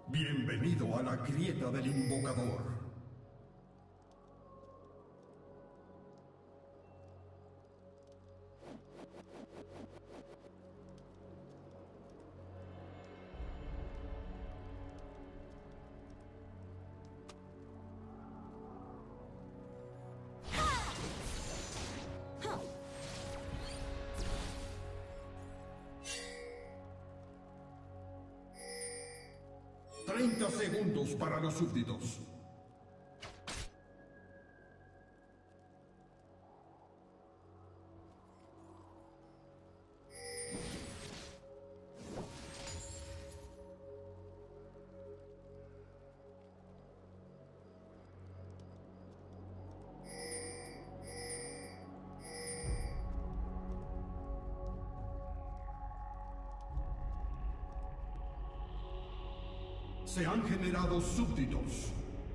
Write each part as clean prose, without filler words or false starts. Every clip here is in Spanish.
Bienvenido a la grieta del invocador. Segundos para los súbditos. Se han generado súbditos.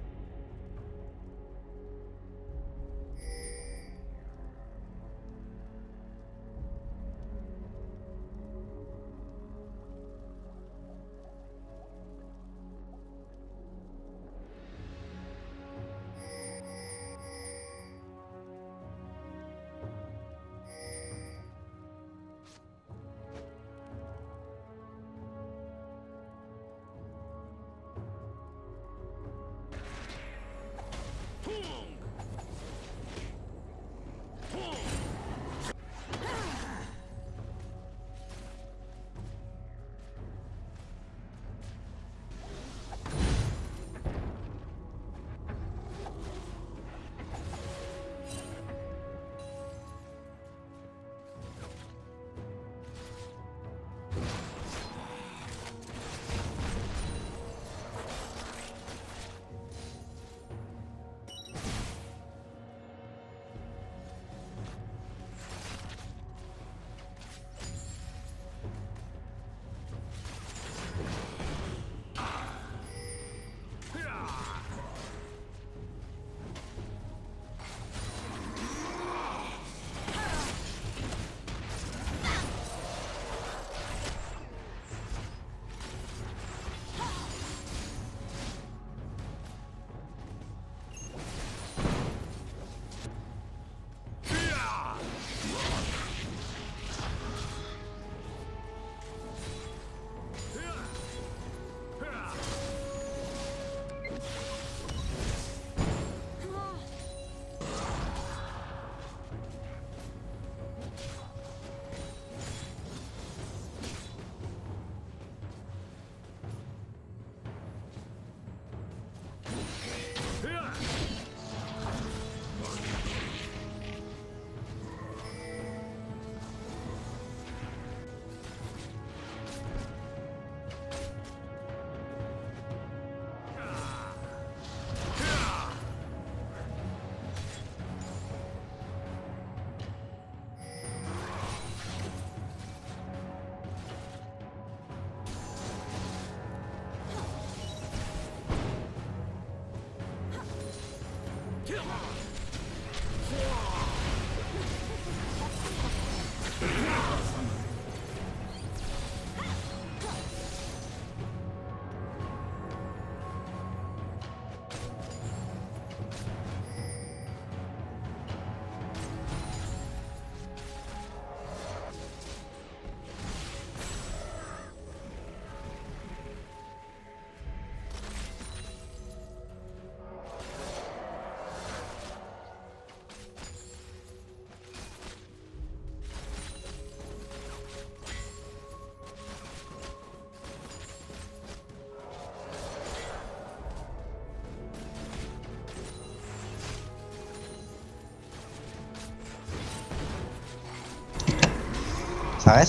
¿Sabes?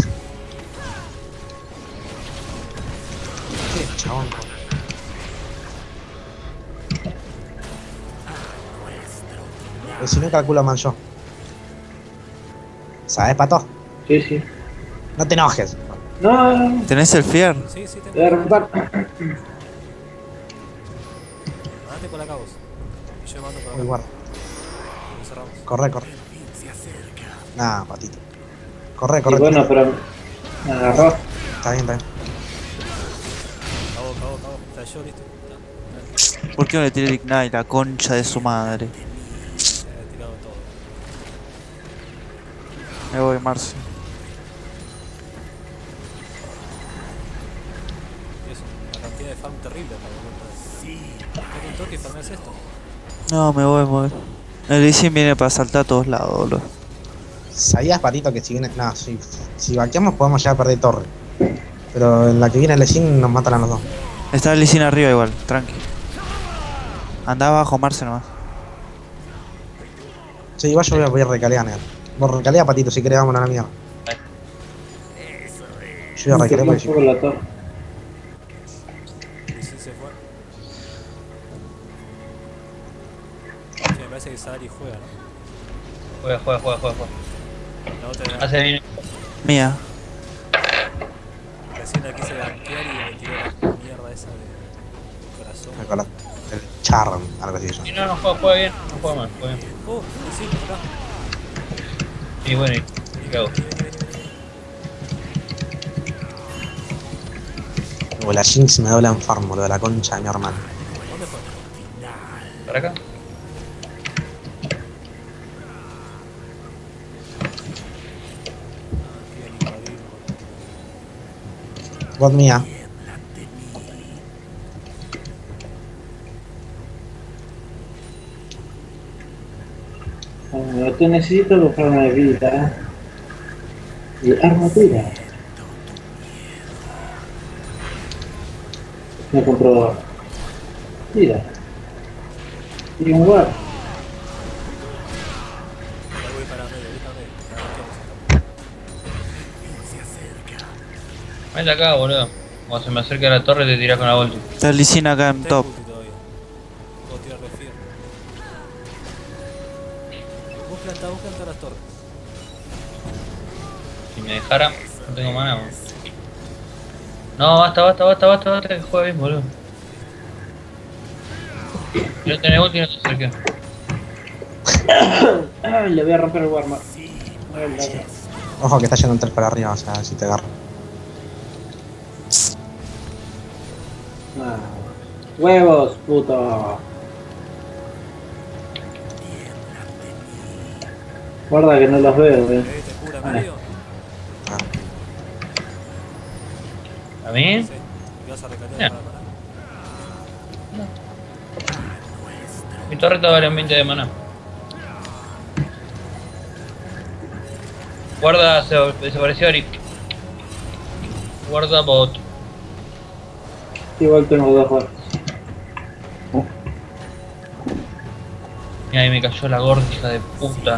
Qué chabón. Pues si no calculo mal yo. ¿Sabes, Pato? Sí, sí. No te enojes. No, ¿Tenés el Fear? Sí, sí, voy a romper. Andate con la cabos. Y yo mando con Muy la guarda. cabos. Cerramos. Corre, corre. Nah, Patito. Corre, Y corre. bueno, corre. pero me agarró. Está bien, está bien. Cabo. Está flasheó, listo. ¿Por qué no le tiré el Ignite, la concha de su madre? He tirado todo. Me voy, Marce. Y es una cantidad de farm terrible para volver. Un toque y farmeas esto. No, me voy. El Lee Sin viene para saltar a todos lados, boludo. ¿Sabías, Patito, que si viene... No, si vaqueamos podemos ya perder torre. Pero en la que viene el Sin nos matan a los dos. Está el Lee Sin arriba igual, tranqui. Anda abajo, Marce nomás. Sí, igual yo voy a recalear, Neo. Vos recalea, Patito, si querés vámonos a la mierda. Yo voy a recalear porque... por la torre. Y sí se fue. Sí, me parece que Sari juega, ¿no? Juega. La otra Hace bien. Mía. recién la quise gankear y me tiró la mierda esa de corazón. Con el charm, algo así yo. Y no juega bien, no juega mal, juega bien. Sí, acá. Y bueno, ¿y qué hago? Como la Jinx me dobla en farm, boludo, la concha de mi hermano. ¿Dónde fue? ¿Para acá? Quieren invadir. Bot mía. Bueno, te necesito buscar una vida. Y armadura. Me compro vida. Y un guard. Ya voy para medio, Vente acá, boludo. Cuando se me acerque a la torre te tirás con la ulti. Está el Lee Sin acá en top. todavía. Puedo tirar refir. Vos plantá las torres. Si me dejara, no tengo mana, boludo. No, basta, que juega bien, boludo. Yo tenés ulti y no te acerqué. Ay, le voy a romper el warm. Ojo que está yendo un 3 para arriba, o sea, si te agarro. Ah, huevos, puto. Guarda que no los veo, Te cura medio. ¿A mí? Sí. Y vas a recargar Ya. para parar. Mi torreta vale 20 de mana. Guarda, se desapareció Ari. Guarda bot. Igual tengo dos guardas. Y ahí me cayó la gorda, hija de puta.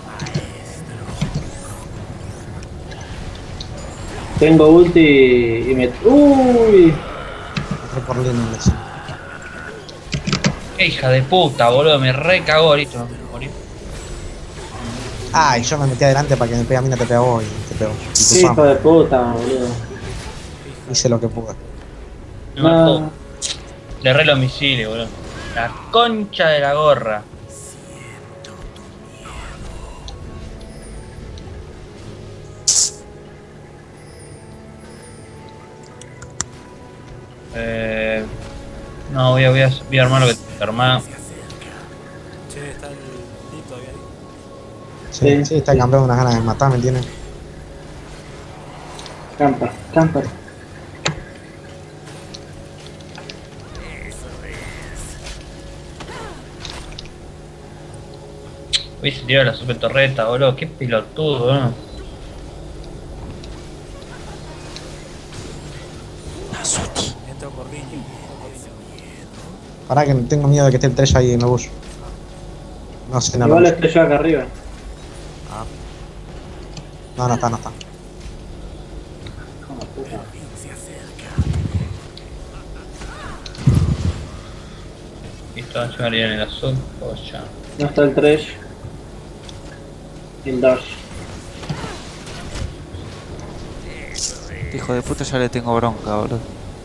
Tengo ulti y me... ¡Uy! Entré por línea en el Sin. Qué hija de puta, boludo, me recagó ahorita. Morí. Ah, y yo me metí adelante para que me pegue a mí, no te pega a vos y te pego. Y te Sí, hijo de puta, boludo. hice lo que pude. Me mató. Le erré los misiles, boludo. La concha de la gorra. No, voy a armar lo que te armar. Che, está el Lee todavía ahí. Sí, sí, está el campeón unas ganas de matarme, tiene. Camper. Hubiese tirado la super torreta, boludo. Qué pelotudo, boludo. Entro por línea. Pará que tengo miedo de que esté el 3 ahí en el bush. No sé, no lo Igual estoy yo acá arriba. No está. Listo, va a llegar en el azul. Polla. No está el 3. Y el 2. Hijo de puta, ya le tengo bronca, boludo.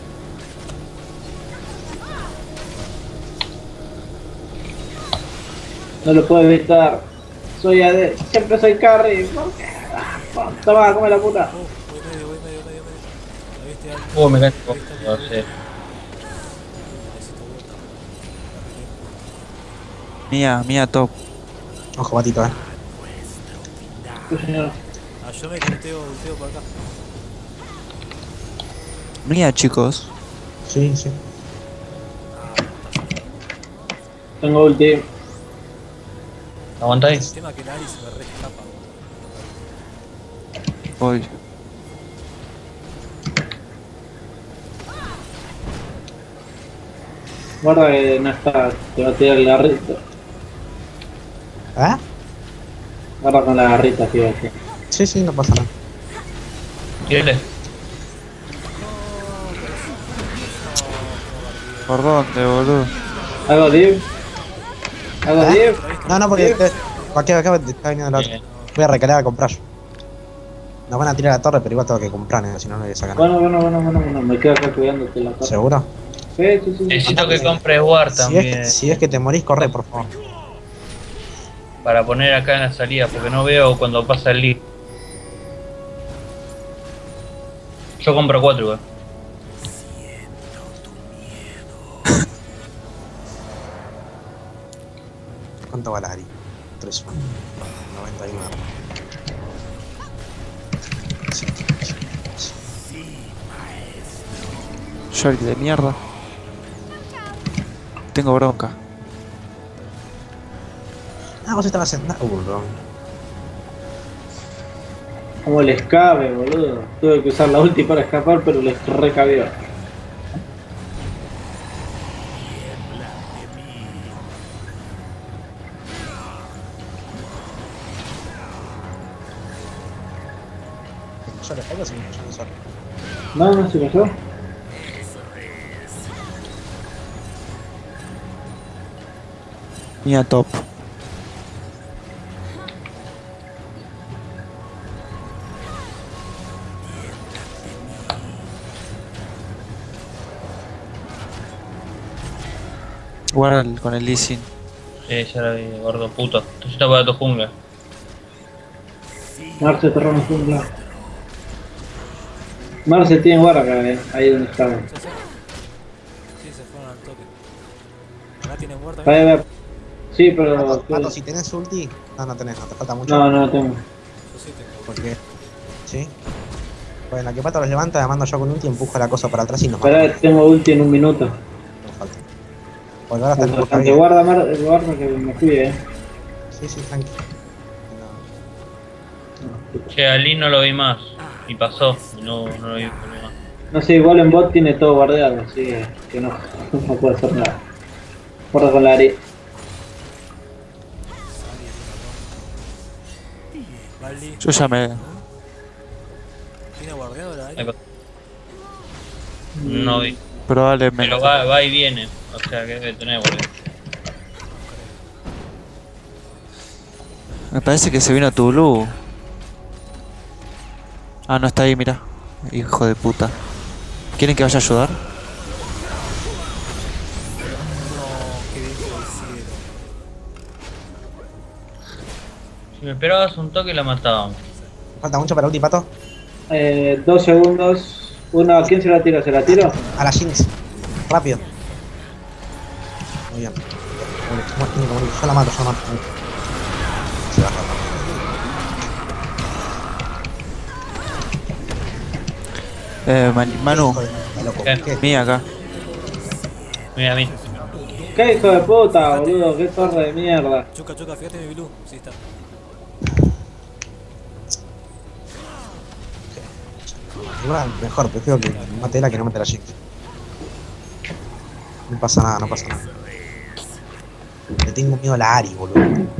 No lo puedo evitar. Soy AD. Siempre soy carry. ¿Por qué? Toma, come la puta. Voy medio. Ahí está algo. Me cae. No sé. Mía top. Ojo, patito, Sí, señor. Ah, yo me ulteo por acá. Mía, chicos. Sí, sí. Tengo ulti. ¿Aguantáis? El tema es que Nari se me re escapa. Voy. Guarda que no está. Te va a tirar la garrita. ¿Eh? Guarda con la garrita, tío. Aquí. Sí, sí, no pasa nada. Tírale. ¿Por dónde, boludo? ¿Hago div? ¿Hago ¿Eh? div? No, porque acá está viniendo la otra. Bien. Voy a recalar a comprar yo. Nos van a tirar a la torre, pero igual tengo que comprar, si no, no voy a sacar nada. Bueno. Me quedo acá cuidándote la torre. ¿Seguro? Sí. Necesito que compres War Si también. si es que te morís, corre, por favor. Para poner acá en la salida, porque no veo cuando pasa el lead. Yo compro 4 igual. ¿Cuánto vale Ari? 3 99. Sí. Shorty de mierda. Tengo bronca. Ah, vos estabas en... bro. Como les cabe, boludo. Tuve que usar la ulti para escapar, pero les recabió. ¿Yo le pego o si yo no solo? No se pasó. Mía top. Guarda con el leasing. Ya la vi, gordo puto. Entonces está para tu jungla. Marce terrón jungla. Marce tiene guarda acá, ahí donde estaba. Sí, se fueron al toque. Acá tienen muerta. Ahí va. Sí, pero. Pato, si tenés ulti... No tenés, no te falta mucho. No tengo. Yo sí tengo. Porque... ¿Sí? Pues en la que Pato los levanta, mando yo con ulti, empujo la cosa para atrás y nos mata. Esperá, tengo ulti en un minuto. No falta. Porque ahora está el busca Bastante. bien. Guarda que me cuide, Sí, tranqui. Che, a Lee no lo vi más. Y pasó. Y no lo vi más. No sé, igual en bot tiene todo guardado, así que no puede hacer nada. Guarda con la Ari. Baldi. Yo ya me... ¿Tiene guardeado la Ahí área? va. No vi. Probablemente. Pero va y viene. O sea que debe tener, boludo. Me parece que se vino a Tulu. Ah, no está ahí, mira. Hijo de puta. ¿Quieren que vaya a ayudar? No, qué bien que lo hicieron. Si me esperabas un toque la mataban. ¿Falta mucho para ulti, Pato? 2 segundos. ¿A quién se la tiro? ¿Se la tiro? A la Jinx. Rápido. Muy bien. Yo la mato. Se baja. Manu, Hijo de puta, loco. ¿Qué? ¿Qué? mía acá. Mira a mí. ¿Qué hijo de puta, boludo? ¿Qué torre de mierda? Chuca, fíjate mi blue. Sí, está. Igual, mejor, prefiero que mate la que no mate la Jinx. No pasa nada. Le tengo miedo a la Ari, boludo.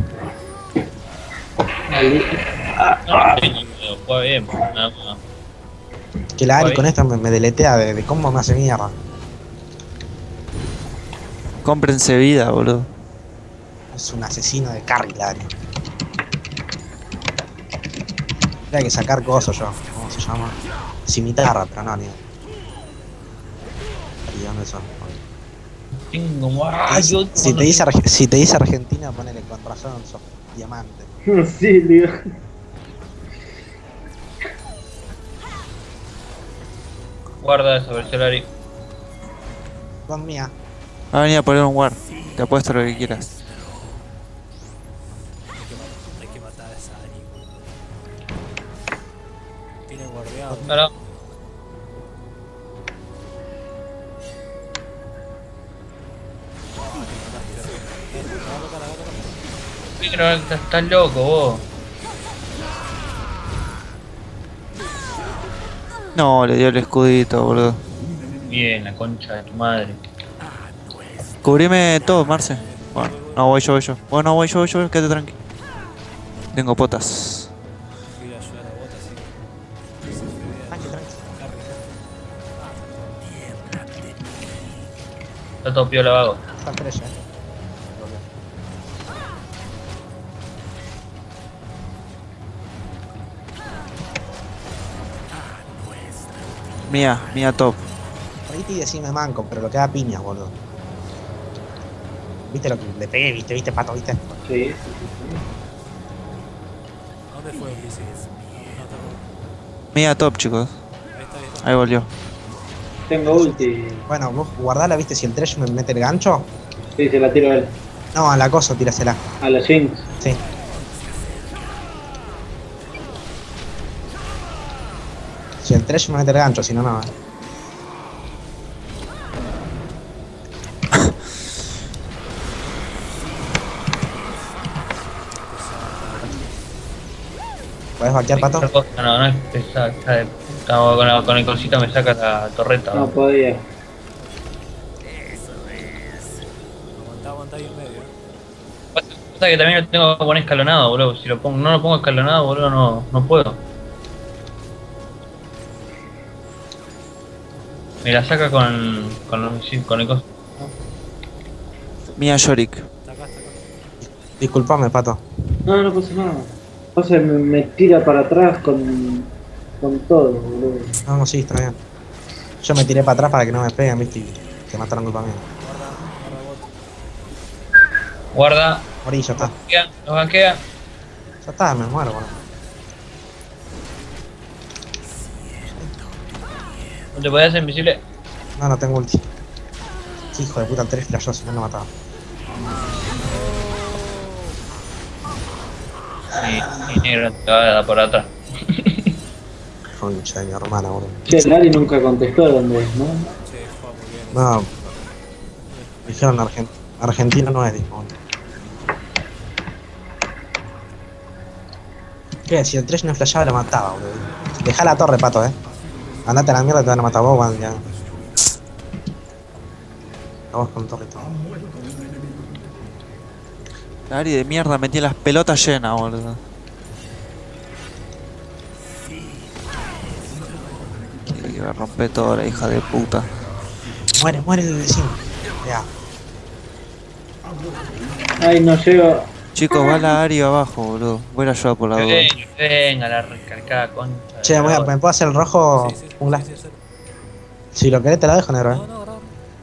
No, juega bien. Nada más. Que la Ari Oye. con esta me deletea de cómo me hace mierda. Cómprense vida, boludo. Es un asesino de carry la Ari. Tendría que sacar cosas yo. ¿Cómo se llama? Cimitarra, pero no, ni. ¿Y dónde son? Tengo más. Ay, si te dice Argentina, ponele con razón, sos diamante. Sí, tío. Guarda esa versión Ari. Con mía. Va a venir a poner un war. Te apuesto lo que quieras. Ahora. Pero estás loco vos. No, le dio el escudito, boludo. Bien, la concha de tu madre. Cubrime todo, Marce. Bueno, no voy yo, voy yo. Bueno, voy yo, quédate tranqui. Tengo potas. Fui a ayudar a Bota, así que. Tranqui, tranqui. Está todo piola vago. Está el precio, Mía top. Ahorita y decime manco, pero lo que da piñas, boludo. ¿Viste lo que le pegué? ¿Viste, pato? ¿Viste? Sí. ¿A dónde fue Ulises? No, está bien. Mía top, chicos. Ahí está. Ahí volvió. Tengo ulti. Bueno, vos guardala, ¿viste? Si el Thresh me mete el gancho. Sí, se la tiro a él. No, a la cosa, tírasela. A la Jinx. Sí. Si el Thresh me mete el gancho, si no, no. ¿Puedes vaquear, pato? No, no es pesada. Está de puta. Con el cosito me saca la torreta. No podía. Aguantá ahí en medio. Pasa que también lo tengo que poner escalonado, boludo. Si lo pongo, no lo pongo escalonado, boludo, no puedo. Me la saca con el coso. Mía Yorick. Está acá. Disculpame, pato. No, no pasa nada. Pasa que me tira para atrás con todo, boludo. No, no, sí, está bien. Yo me tiré para atrás para que no me peguen, ¿viste? Y se mataron culpa mía. Guarda, Morí, ya está. nos banquea. Ya está, me muero, boludo. No te podías hacer invisible. No, no tengo ulti. Qué hijo de puta, el 3 flashó, si no lo mataba. Y negro te va a dar por atrás. Concha de mi hermana, boludo. Che, Lari nunca contestó dónde es, ¿no? Che, juega muy bien. No. Dijeron Argentina no es, dijo. Boludo. ¿Qué? Si el 3 no flashaba, lo mataba, boludo. Dejá la torre, pato, Andate a la mierda, te van a matar vos, cuando ya. A vos con torre y todo. La Ari de mierda metí las pelotas llenas, boludo. Quiere que me rompe todo la hija de puta. Muere el vecino. Ya. Ay, no llego. Chicos, va la Ari abajo, boludo. Voy a ayudar por la duda. Venga, la recargada concha. Che, ¿me puedo hacer el rojo? Sí. Jungla? Si lo querés te lo dejo, negro, No, ahora.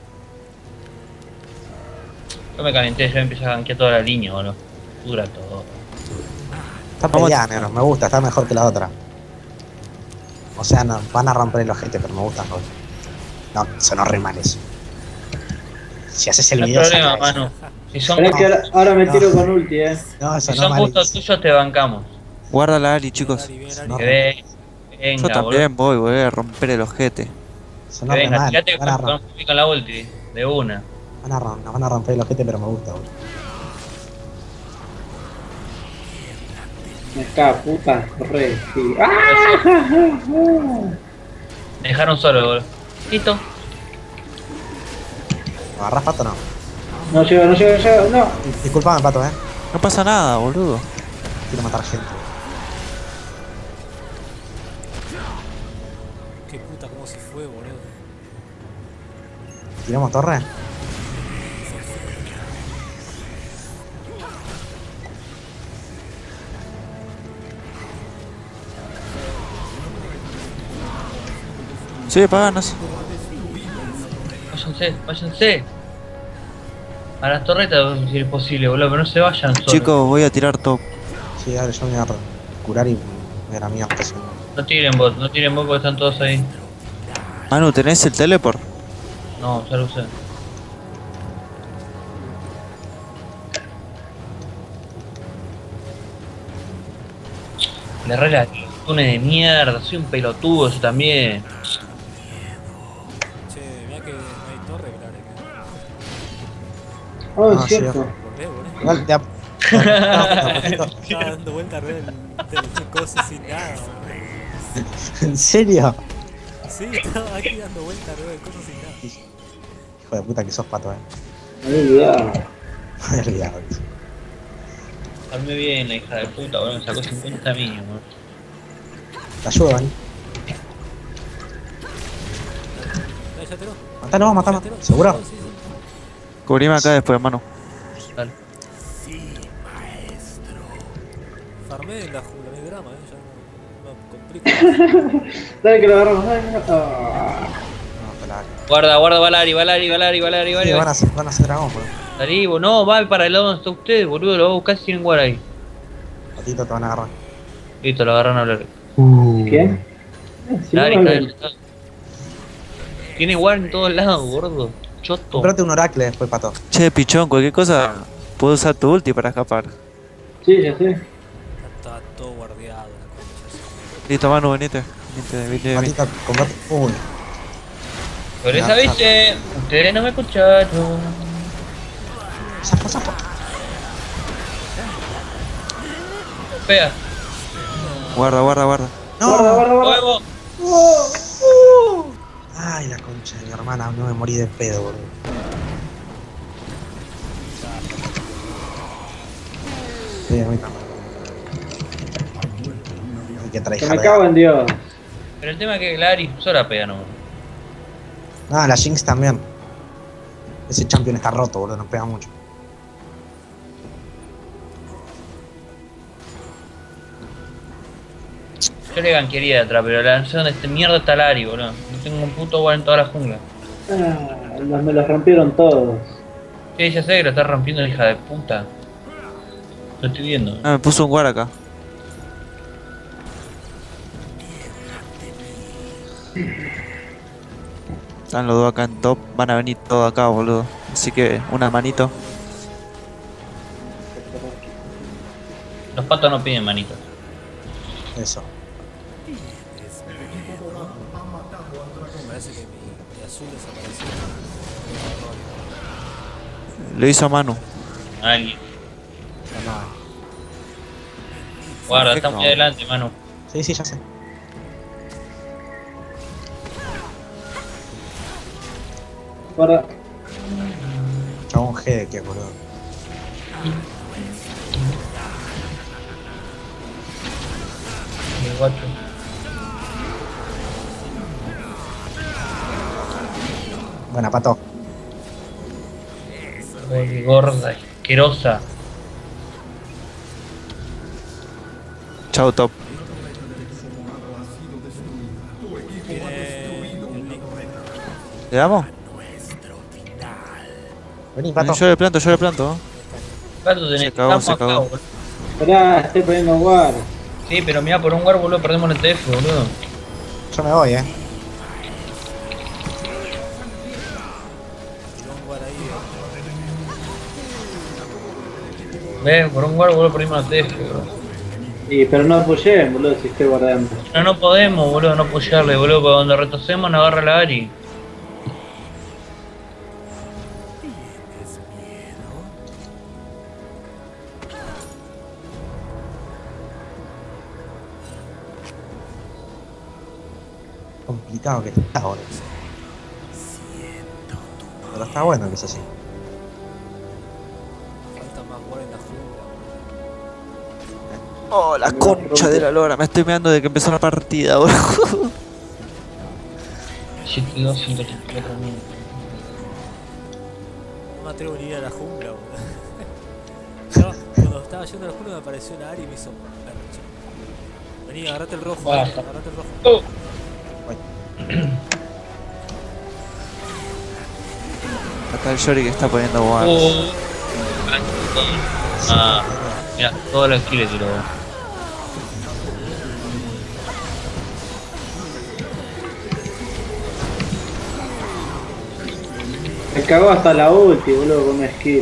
Yo me calenté, yo empecé a gankear toda la línea, boludo. Dura todo. Está Vamos. peleada, negro, me gusta, está mejor que la otra. O sea, no, van a romper el ojete, pero me gusta, joder. No, sonó re mal eso. Si haces el No hay video, problema, saca eso. mano. Si son, Esperá que ahora me tiro con ulti, No, eso si no son mal. gustos tuyos, te bancamos. Guarda la Ari, chicos. Ari, bien, Ari. No. Que venga, Yo también voy a romper el ojete. Sonó Que re venga, mal. tirate Van a, con la ulti, de una. nos van a romper el ojete, pero me gusta, boludo. Me cago, puta, corre, sí. ¡Ah! Me dejaron solo, boludo. Listo. ¿Lo agarrás, pato o no? No llego, no. Disculpame, pato, No pasa nada, boludo. Quiero matar gente. Qué puta, cómo se fue, boludo. ¿Tiramos torre? Sí, paganos. Váyanse. A las torretas si es posible, boludo, pero no se vayan solos. Chicos, voy a tirar top. Sí, dale, yo me voy a curar y me era mía. No tiren bot porque están todos ahí. Manu, ¿tenés el teleport? No, ya lo usé. Le relato. Tune de mierda, soy un pelotudo yo también. Che, mirá que no hay torre, claro. Oh, es Ah, cierto. Volvé, volvé. Igual de a... Estaba dando vuelta arriba del coso sin nada. ¿En serio? Sí, estaba aquí dando vuelta arriba del coso sin nada. Hijo de puta que sos pato, Me había olvidado. Me había olvidado. Armé bien la hija de puta, boludo, me sacó 50 mínimo. Te ayudo, Dani. Dale, ya te lo. Matalo, matalo. ¿Seguro? Sí, sí. Cubrime acá después, mano. Dale. Farmé en la jungla, no hay drama, ya no complico. Dale que lo agarramos, dale. Ah. No, espera. Guarda, Valari. Sí, van a hacer dragón, boludo. Daribo, no, va para el lado donde está usted, boludo, lo va a buscar si tienen guard ahí. Patito te van a agarrar. Listo, lo agarran a hablar. ¿Quién? Sí, Lari, no, cae. Tiene guard en todos lados, gordo. Choto. Comprate un oracle después, pato. Che, pichón, cualquier cosa. Puedo usar tu ulti para escapar. sí, ya sé. Está todo guardiado la concha. Listo, Manu, venite. Venite. Patito, comprate. Uy, Por esa Ya, vez, ustedes no me escucharon. zafo, zafo. Pega. Guarda. Guarda, No. guarda, guarda. Huevo. Ay, la concha de mi hermana, no me morí de pedo, boludo. Sí, a mí también. Hay que Que traer. me cago en Dios. Pero el tema es que Lari sola pega, no. Ah, la Jinx también. Ese champion está roto, boludo, nos pega mucho. Yo le ganquería de atrás, pero la no sé dónde este mierda está Lari, boludo. No tengo un puto guard en toda la jungla. Ah, me los rompieron todos. Sí, ya sé que lo está rompiendo la hija de puta. Lo estoy viendo. Ah, me puso un guard acá. Están los dos acá en top. Van a venir todos acá, boludo. Así que una manito. Los patos no piden manitos. Eso. Parece que mi azul desapareció. Lo hizo Manu. Alguien. No. Guarda, ¿Qué está no? muy adelante, mano. Sí, sí, ya sé. Guarda. Chabón G de qué, boludo. El guacho. Buena, pato. Ay, gorda, asquerosa. Chao, top. ¿Le damos? Vení, pato. Yo le planto. Pato, Se tenés cagó, campo se acá, cagó. boludo. Esperá, estoy poniendo guard. Sí, pero mira, por un guard, boludo, perdemos el TF, boludo. Yo me voy, Tiró un guard ahí, ¿Ves? Por un guard, boludo, perdimos el TF, boludo. Pero no apoyé, boludo, si estoy guardando. No podemos, boludo, no pusharle, boludo, porque donde retrocedemos nos agarra la Ari. complicado que está ahora. Pero está bueno que es así. Falta más guard en la jungla. Oh, la concha de la lora. Me estoy meando de que empezó la partida, boludo. 72, 184 mil. No me atrevo ni a ir a la jungla, boludo. Yo, cuando estaba yendo a la jungla me apareció la Ari y me hizo percha. Vení, agarrate el rojo, Basta. agarrate el rojo. Acá el Yori que está poniendo guard. Ah, mira, todos los kills tiró. Me cagó hasta la ulti, boludo, con una skill.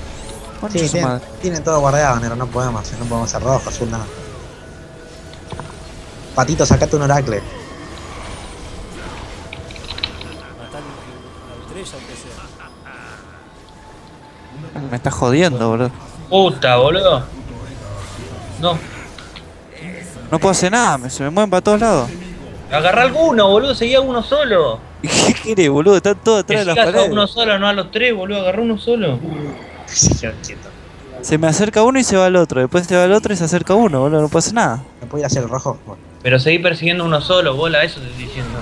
Concha Sí, su madre. tienen todo guardado, pero no podemos hacer rojo, azul, nada. Patito, sacate un oracle. Matar al 3 aunque sea. Me estás jodiendo, boludo. Puta, boludo. No. No puedo hacer nada, se me mueven para todos lados. Agarrá alguno, boludo. Seguía uno solo. ¿Y qué querés, boludo? Están todos Que atrás de las sigas a paredes. uno solo, no a los tres, boludo. Agarrá uno solo. Sí, yo quieto. Se me acerca uno y se va el otro. Después se va el otro y se acerca uno, boludo. No puedo hacer nada. ¿Me puedo ir hacia el rojo? Bueno, Pero seguí persiguiendo uno solo, bola. Eso te estoy diciendo.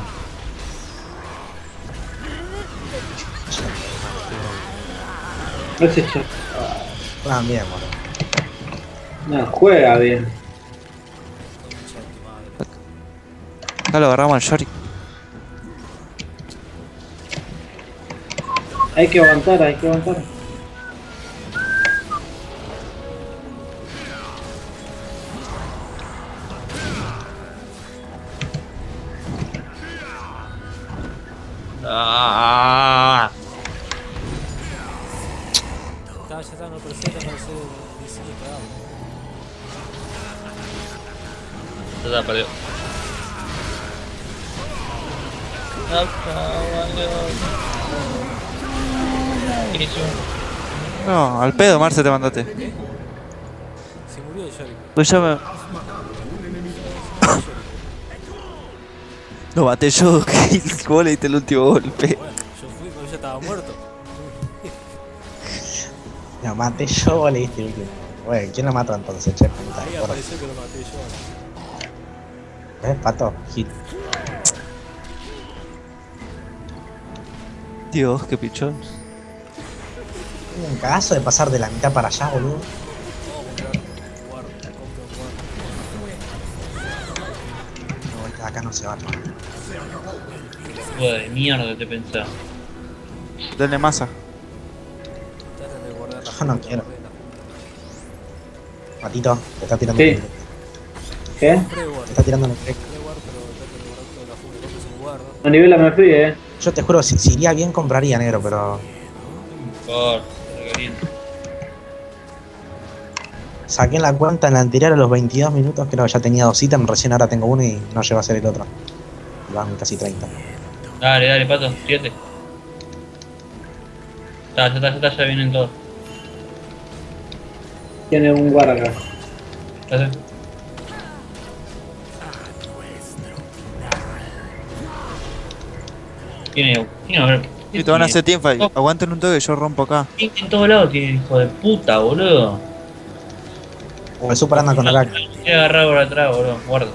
Ese ya. juegan bien, boludo. No, juega bien. Acá lo agarramos al Yorick. Hay que aguantar, hay que aguantar. Ah, Ya está, no presenta, no sé, diseño cagado. ya está, perdió. ¿Qué hizo? No, al pedo, Marce, te mandaste. Se murió el Yorick. Pues ya me. Lo maté yo, que vos le diste el último golpe. Bueno, yo fui cuando ya estaba muerto. Lo maté yo, le diste el último. Bueno, ¿quién lo mató entonces, che? Puta, Ahí porra. apareció que lo maté yo. ¿Ves, pato? Hit. Dios, qué pichón. Tengo un cagazo de pasar de la mitad para allá, boludo. Guarda, compro un guarda. No, esta de acá no se va. Joder, de mierda te pensás. Denle masa. Traten de guardar la Yo no junta, quiero. guardé la junta. Patito, te está tirando Sí. un ¿Qué? Compré guarda, Te está tirando un efecto. compré guarda, pero traten de guardar toda la junta. Compres un guarda. A nivel me fui, Yo te juro, si iría bien compraría negro, pero Por caliente. saqué en la cuenta en la anterior a los 22 minutos, creo que ya tenía 2 ítems, recién ahora tengo uno y no llego a ser el otro. Van casi 30. Dale, dale, pato, 7. Ya está, ya vienen todos. Tiene un guarda acá. Ya está. Tiene, a ver. Y te van a hacer teamfight. Aguanten un toque, yo rompo acá. En todos lados tiene, hijo de puta, boludo. El super anda con Oracle. Quiere agarrar por atrás, boludo. Guarda.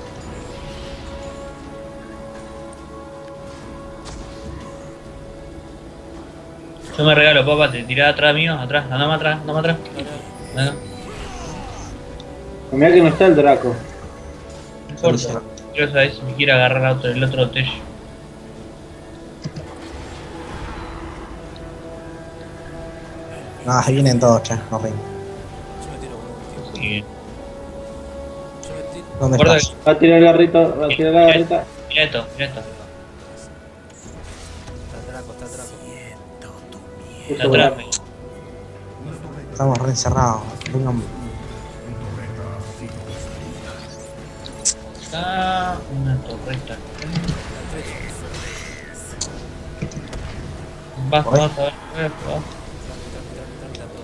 Yo me regalo, papá, te tirás atrás mío, atrás, andame atrás, andame atrás. Anda. Mirá que no está el Draco. No importa. Quiero saber si me quiere agarrar el otro techo. No, ahí vienen todos, che, no ring. Yo me tiro con un tío. Sí. Yo me tiro. ¿Dónde Guarda estás? Va a tirar el garrito, va a tirar la garrita. Mira esto, mira esto. Está el Draco, está el Draco. Está atrás. Estamos re encerrados. Vengan. Está una torreta. Vas, Oye. vas, a ver, vas. Mitad, todo.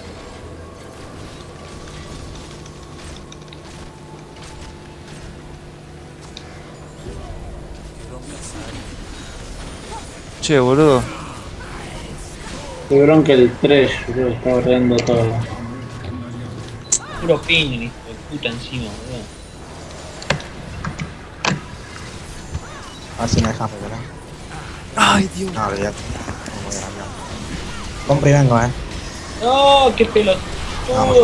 Que rompa esa área. Che, boludo. Qué bronca el 3, yo está borrando todo. Puro ping, hijo de puta encima, boludo. A ver si me dejas recuperar. Ay, Dios. No, olvídate. No voy a cambiar. Compro y vengo, No, qué pelotudo. Vamos.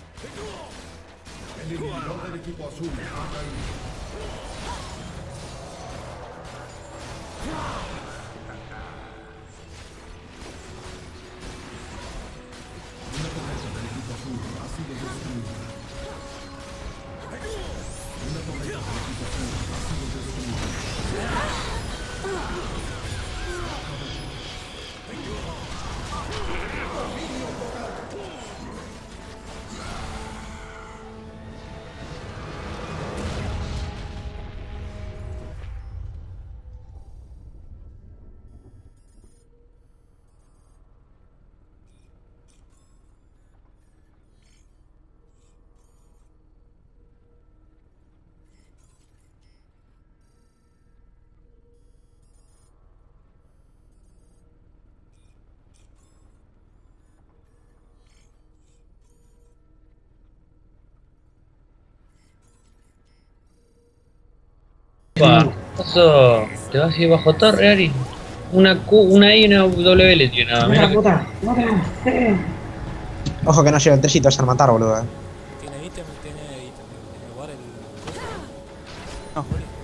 El inhibidor del equipo azul ha caído. Pa, eso te vas a ir bajo torre, Ari. Una Q, una I y una W le tiene nada. ¡Mata la Mira puta! ¡Mátala! Ojo que no lleve el tricito, vas a matar, boludo. Tiene ítem, tiene lugar el. No.